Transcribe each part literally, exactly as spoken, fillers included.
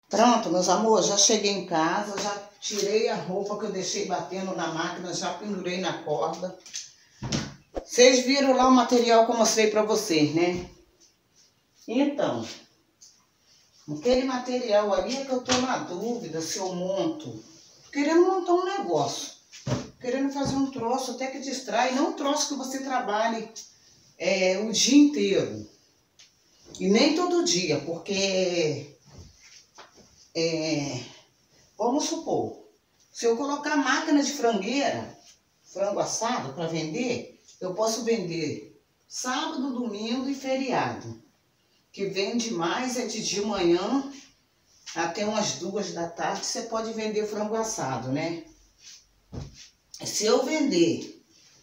Pronto, meus amores, já cheguei em casa, já tirei a roupa que eu deixei batendo na máquina, já pendurei na corda. Vocês viram lá o material que eu mostrei pra vocês, né? Então, aquele material ali é que eu tô na dúvida se eu monto. Querendo montar um negócio, querendo fazer um troço até que distrai, não um troço que você trabalhe é, o dia inteiro. E nem todo dia, porque... É, vamos supor, se eu colocar máquina de frangueira, frango assado para vender, eu posso vender sábado, domingo e feriado. Que vende mais é de de manhã até umas duas da tarde, você pode vender frango assado, né? Se eu vender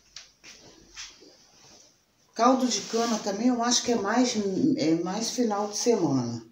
caldo de cana também, eu acho que é mais, é mais final de semana.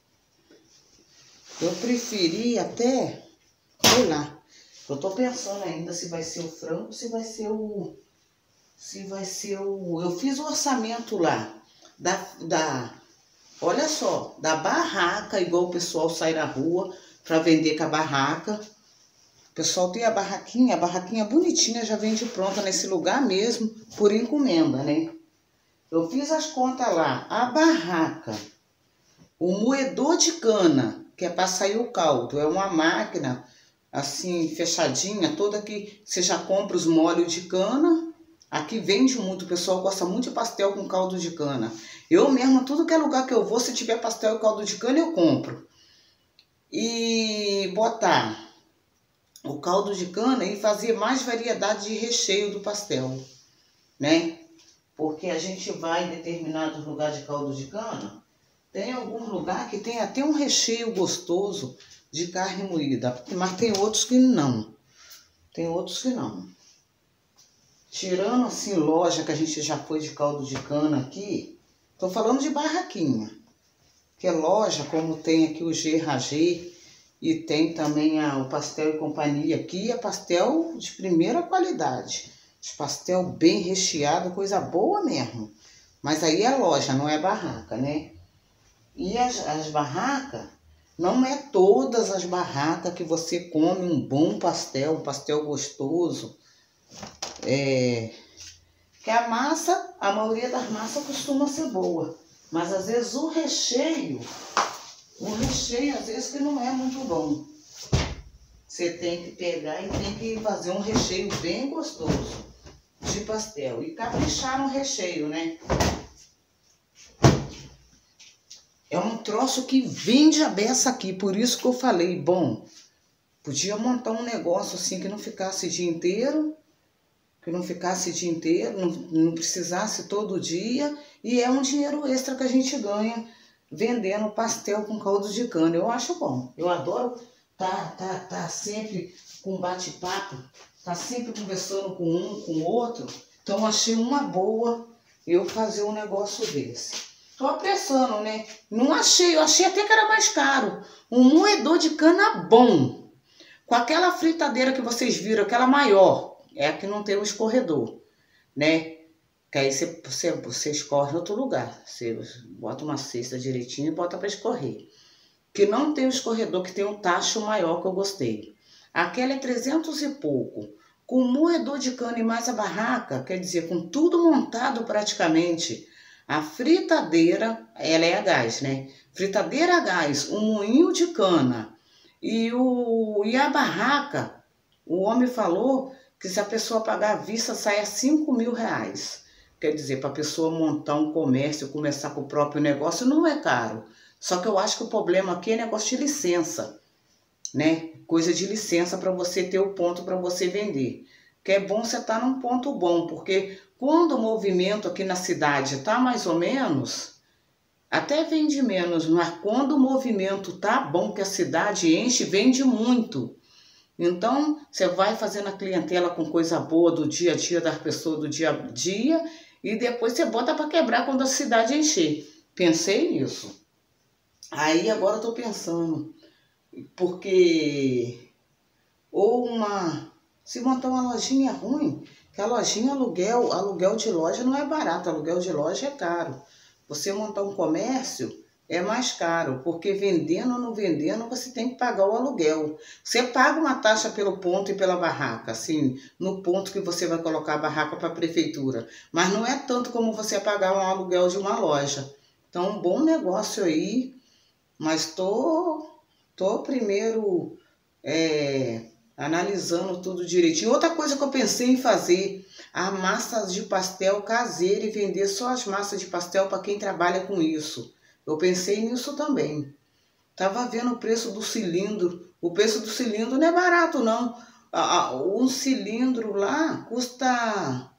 Eu preferi até, sei lá, eu tô pensando ainda se vai ser o frango, se vai ser o, se vai ser o, eu fiz o orçamento lá, da, da, olha só, da barraca, igual o pessoal sai na rua para vender com a barraca. O pessoal tem a barraquinha, a barraquinha bonitinha, já vende pronta nesse lugar mesmo, por encomenda, né? Eu fiz as contas lá, a barraca, o moedor de cana, que é para sair o caldo, é uma máquina assim fechadinha, toda que você já compra os molhos de cana. Aqui vende muito, o pessoal gosta muito de pastel com caldo de cana. Eu mesma, tudo que é lugar que eu vou, se tiver pastel e caldo de cana, eu compro. E botar o caldo de cana e fazer mais variedade de recheio do pastel, né? Porque a gente vai em determinados lugares de caldo de cana, tem algum lugar que tem até um recheio gostoso de carne moída, mas tem outros que não. Tem outros que não. Tirando assim loja que a gente já foi de caldo de cana aqui, tô falando de barraquinha. Que é loja, como tem aqui o G R G e tem também a, o Pastel e Companhia aqui, é pastel de primeira qualidade. Pastel bem recheado, coisa boa mesmo. Mas aí é loja, não é barraca, né? E as, as barracas, não é todas as barracas que você come um bom pastel, um pastel gostoso. É, que a massa, a maioria das massas costuma ser boa. Mas às vezes o recheio, o recheio às vezes que não é muito bom. Você tem que pegar e tem que fazer um recheio bem gostoso de pastel. E caprichar no recheio, né? É um troço que vende a beça aqui, por isso que eu falei, bom, podia montar um negócio assim que não ficasse o dia inteiro, que não ficasse o dia inteiro, não, não precisasse todo dia, e é um dinheiro extra que a gente ganha vendendo pastel com caldo de cana. Eu acho bom, eu adoro tá, tá, tá sempre com bate-papo, tá sempre conversando com um, com o outro, então achei uma boa eu fazer um negócio desse. Tô apressando, né? Não achei, eu achei até que era mais caro. Um moedor de cana bom. Com aquela fritadeira que vocês viram, aquela maior. É a que não tem o escorredor, né? Que aí você, você, você escorre em outro lugar. Você bota uma cesta direitinho e bota para escorrer. Que não tem o escorredor, que tem um tacho maior que eu gostei. Aquela é trezentos e pouco. Com o moedor de cana e mais a barraca, quer dizer, com tudo montado praticamente. A fritadeira, ela é a gás, né? Fritadeira a gás, um moinho de cana e, o, e a barraca, o homem falou que se a pessoa pagar à vista, sai a cinco mil reais. Quer dizer, para a pessoa montar um comércio, começar com o próprio negócio, não é caro. Só que eu acho que o problema aqui é negócio de licença, né? Coisa de licença para você ter o ponto para você vender. Que é bom você estar num ponto bom, porque quando o movimento aqui na cidade está mais ou menos, até vende menos, mas quando o movimento tá bom, que a cidade enche, vende muito. Então, você vai fazendo a clientela com coisa boa do dia a dia das pessoas, do dia a dia, e depois você bota para quebrar quando a cidade encher. Pensei nisso. Aí agora eu tô pensando, porque ou uma... Se montar uma lojinha ruim, que a lojinha, aluguel, aluguel de loja não é barato, aluguel de loja é caro. Você montar um comércio, é mais caro, porque vendendo ou não vendendo, você tem que pagar o aluguel. Você paga uma taxa pelo ponto e pela barraca, assim, no ponto que você vai colocar a barraca para a prefeitura. Mas não é tanto como você pagar um aluguel de uma loja. Então, um bom negócio aí, mas tô, tô primeiro é, analisando tudo direitinho. Outra coisa que eu pensei em fazer, a massa de pastel caseira e vender só as massas de pastel para quem trabalha com isso. Eu pensei nisso também. Tava vendo o preço do cilindro. O preço do cilindro não é barato, não. Um cilindro lá custa...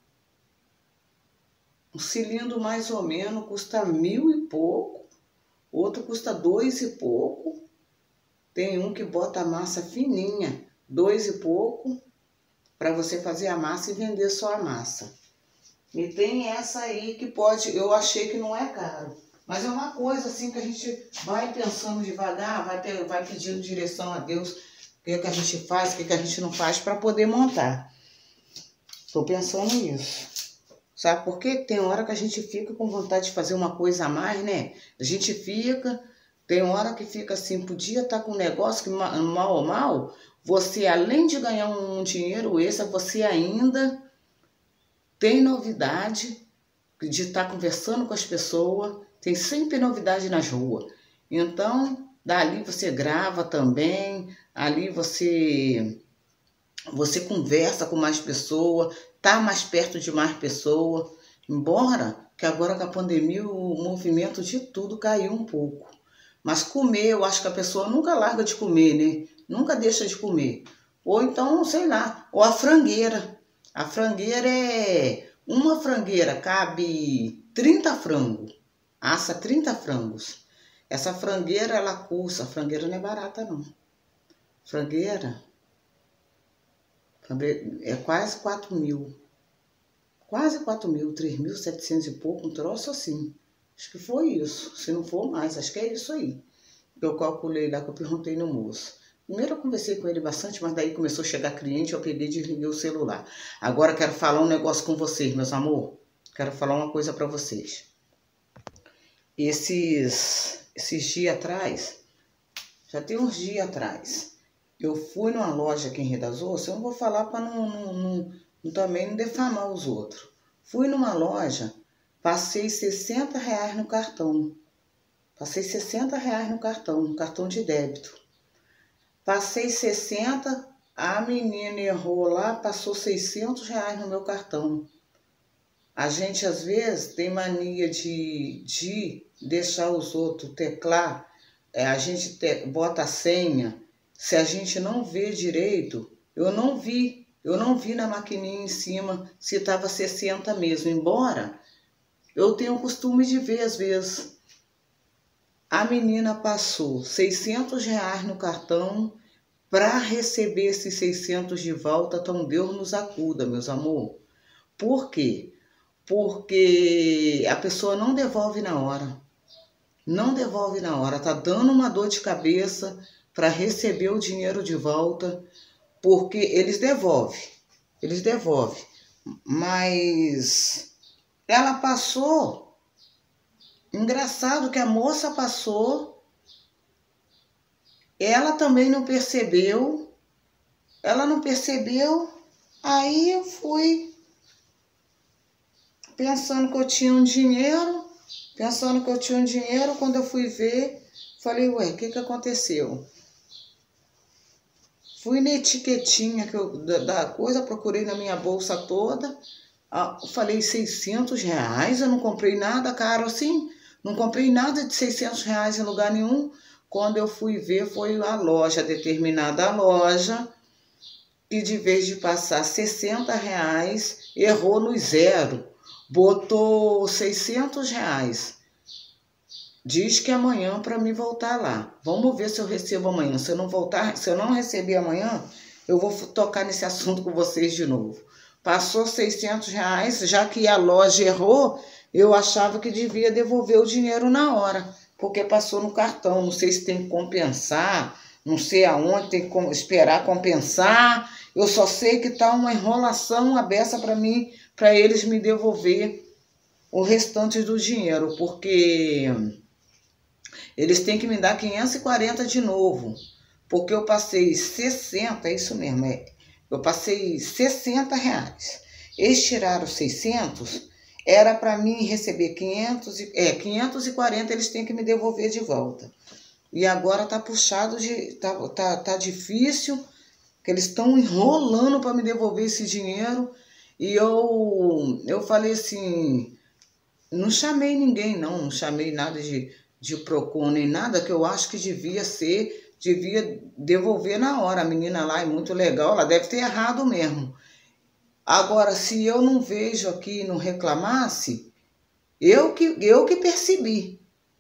Um cilindro mais ou menos custa mil e pouco. Outro custa dois e pouco. Tem um que bota a massa fininha, dois e pouco, para você fazer a massa e vender só a massa. E tem essa aí que pode... Eu achei que não é caro. Mas é uma coisa assim que a gente vai pensando devagar, vai, ter, vai pedindo direção a Deus, o que, que a gente faz, o que, que a gente não faz para poder montar. Estou pensando nisso. Sabe por quê? Tem hora que a gente fica com vontade de fazer uma coisa a mais, né? A gente fica, tem hora que fica assim, podia estar com um negócio que mal ou mal, você além de ganhar um dinheiro extra, você ainda tem novidade de estar conversando com as pessoas. Tem sempre novidade nas ruas. Então, dali você grava também, ali você, você conversa com mais pessoas, tá mais perto de mais pessoas. Embora que agora com a pandemia o movimento de tudo caiu um pouco. Mas comer, eu acho que a pessoa nunca larga de comer, né? Nunca deixa de comer. Ou então, sei lá, ou a frangueira. A frangueira é... Uma frangueira cabe trinta frangos. Assa trinta frangos. Essa frangueira, ela custa... A frangueira não é barata, não. Frangueira é quase quatro mil. Quase quatro mil, três mil e setecentos e pouco, um troço assim. Acho que foi isso. Se não for mais, acho que é isso aí. Eu calculei lá, que eu perguntei no moço. Primeiro eu conversei com ele bastante, mas daí começou a chegar cliente, eu peguei e desliguei o celular. Agora quero falar um negócio com vocês, meus amor. Quero falar uma coisa para vocês. Esses, esses dias atrás, já tem uns dias atrás, eu fui numa loja aqui em Rio das Ostras, eu não vou falar para não, não, não, não, também não defamar os outros. Fui numa loja, passei sessenta reais no cartão. Passei sessenta reais no cartão, no cartão de débito. Passei sessenta, a menina errou lá, passou seiscentos reais no meu cartão. A gente, às vezes, tem mania de, de deixar os outros teclar. É, a gente te, bota a senha. Se a gente não vê direito, eu não vi. Eu não vi na maquininha em cima se estava sessenta mesmo. Embora eu tenha o costume de ver, às vezes. A menina passou seiscentos reais no cartão para receber esses seiscentos de volta. Então, Deus nos acuda, meus amor. Por quê? Porque a pessoa não devolve na hora. Não devolve na hora. Tá dando uma dor de cabeça para receber o dinheiro de volta, porque eles devolvem. Eles devolvem. Mas ela passou. Engraçado que a moça passou. Ela também não percebeu. Ela não percebeu. Aí eu fui pensando que eu tinha um dinheiro, pensando que eu tinha um dinheiro, quando eu fui ver, falei, ué, o que que aconteceu? Fui na etiquetinha que eu, da, da coisa, procurei na minha bolsa toda, ah, falei seiscentos reais, eu não comprei nada caro assim, não comprei nada de seiscentos reais em lugar nenhum. Quando eu fui ver, foi a loja, determinada loja, e de vez de passar sessenta reais, errou no zero. Botou seiscentos reais. Diz que amanhã para mim voltar lá. Vamos ver se eu recebo amanhã. Se eu não voltar, se eu não receber amanhã, eu vou tocar nesse assunto com vocês de novo. Passou seiscentos reais, já que a loja errou, eu achava que devia devolver o dinheiro na hora, porque passou no cartão. Não sei se tem que compensar, não sei aonde, tem que esperar compensar. Eu só sei que tá uma enrolação, uma beça para mim, para eles me devolver o restante do dinheiro, porque eles têm que me dar quinhentos e quarenta de novo. Porque eu passei sessenta, é isso mesmo, é, eu passei sessenta reais. Eles tiraram seiscentos, era para mim receber quinhentos, é, quinhentos e quarenta, eles têm que me devolver de volta. E agora tá puxado, de, tá, tá, tá difícil, que eles estão enrolando para me devolver esse dinheiro. E eu, eu falei assim, não chamei ninguém não, não chamei nada de, de Procon nem nada, que eu acho que devia ser, devia devolver na hora. A menina lá é muito legal, ela deve ter errado mesmo. Agora, se eu não vejo aqui e não reclamasse, eu que, eu que percebi.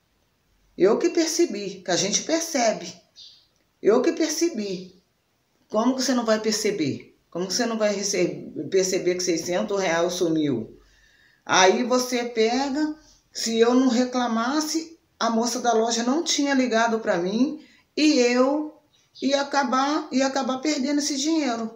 Eu que percebi, que a gente percebe. Eu que percebi. Como que você não vai perceber? Como que você não vai receber, perceber que seiscentos reais sumiu? Aí você pega, se eu não reclamasse, a moça da loja não tinha ligado para mim e eu ia acabar, ia acabar perdendo esse dinheiro.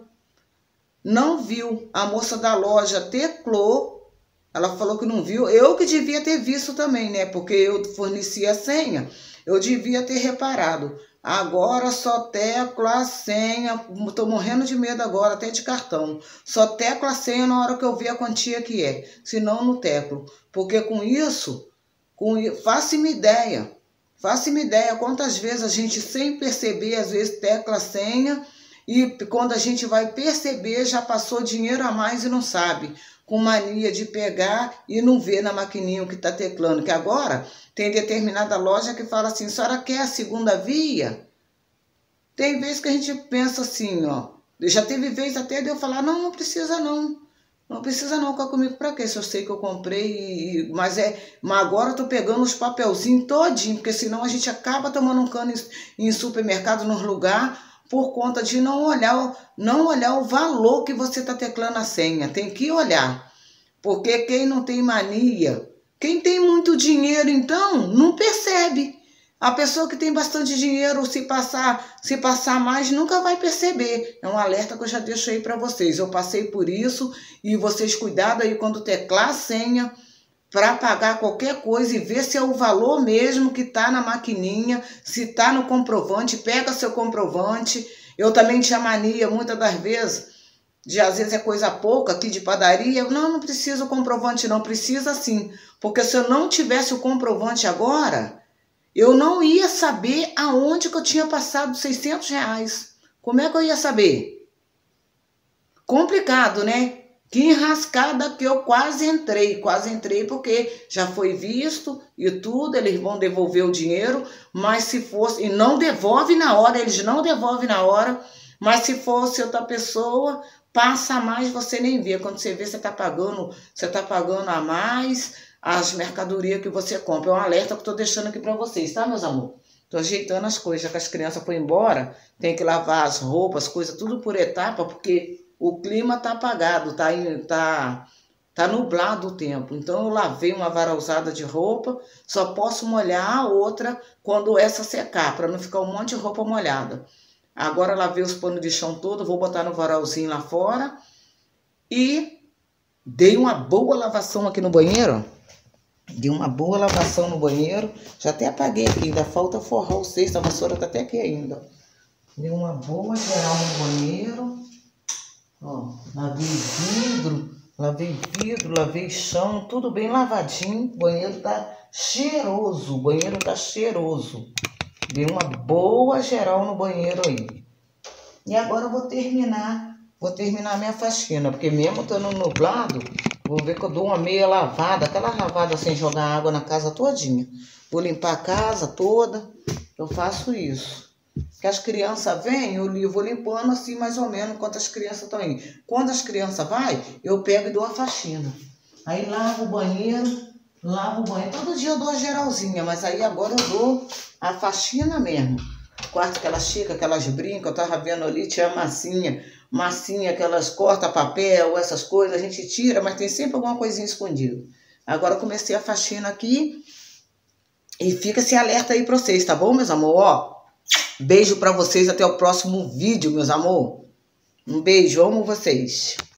Não viu, a moça da loja teclou, ela falou que não viu, eu que devia ter visto também, né? Porque eu forneci a senha, eu devia ter reparado. Agora só teclo a senha, tô morrendo de medo agora, até de cartão. Só teclo a senha na hora que eu ver a quantia que é, senão no teclo. Porque com isso, com, faça-me ideia, faça-me ideia quantas vezes a gente sem perceber, às vezes tecla a senha, e quando a gente vai perceber, já passou dinheiro a mais e não sabe. Com mania de pegar e não ver na maquininha o que está teclando. Que agora tem determinada loja que fala assim, a senhora quer a segunda via? Tem vezes que a gente pensa assim, ó. Já teve vez até de eu falar, não, não precisa não. Não precisa não ficar comigo para quê? Se eu sei que eu comprei, e, mas, é, mas agora eu tô pegando os papelzinhos todinho, porque senão a gente acaba tomando um cano em, em supermercado, nos lugares, por conta de não olhar, não olhar o valor que você está teclando a senha. Tem que olhar. Porque quem não tem mania, quem tem muito dinheiro, então, não percebe. A pessoa que tem bastante dinheiro, se passar, se passar mais, nunca vai perceber. É um alerta que eu já deixo aí para vocês. Eu passei por isso e vocês cuidado aí quando teclar a senha, para pagar qualquer coisa e ver se é o valor mesmo que está na maquininha, se está no comprovante, pega seu comprovante. Eu também tinha mania, muitas das vezes, de às vezes é coisa pouca aqui de padaria, eu, não, não precisa o comprovante não, precisa sim, porque se eu não tivesse o comprovante agora, eu não ia saber aonde que eu tinha passado seiscentos reais. Como é que eu ia saber? Complicado, né? Que enrascada que eu quase entrei, quase entrei porque já foi visto e tudo, eles vão devolver o dinheiro, mas se fosse, e não devolve na hora, eles não devolvem na hora, mas se fosse outra pessoa, passa a mais, você nem vê, quando você vê, você está pagando, você tá pagando a mais as mercadorias que você compra. É um alerta que eu estou deixando aqui para vocês, tá, meus amores? Estou ajeitando as coisas, já que as crianças foram embora, tem que lavar as roupas, coisas, tudo por etapa, porque o clima tá apagado, tá, tá, tá nublado o tempo. Então eu lavei uma varalzada de roupa, só posso molhar a outra quando essa secar, para não ficar um monte de roupa molhada. Agora lavei os panos de chão todo, vou botar no varalzinho lá fora. E dei uma boa lavação aqui no banheiro. Dei uma boa lavação no banheiro. Já até apaguei aqui, ainda falta forrar o cesto, a vassoura tá até aqui ainda. Dei uma boa geral no banheiro. Ó, lavei vidro, lavei vidro, lavei chão, tudo bem lavadinho. O banheiro tá cheiroso, o banheiro tá cheiroso. Dei uma boa geral no banheiro aí. E agora eu vou terminar, vou terminar minha faxina, porque mesmo estando nublado, vou ver que eu dou uma meia lavada, aquela lavada sem jogar água na casa todinha. Vou limpar a casa toda, eu faço isso. Que as crianças vêm, eu vou limpando assim mais ou menos enquanto as crianças estão indo. Quando as crianças vão, eu pego e dou a faxina. Aí lavo o banheiro, lavo o banheiro. Todo dia eu dou a geralzinha, mas aí agora eu dou a faxina mesmo. Quarto que elas chegam, que elas brincam, eu tava vendo ali, tinha massinha, massinha que elas cortam papel, essas coisas, a gente tira, mas tem sempre alguma coisinha escondida. Agora eu comecei a faxina aqui e fica esse alerta aí pra vocês, tá bom, meus amor? Ó. Beijo pra vocês, até o próximo vídeo, meus amor. Um beijo, amo vocês.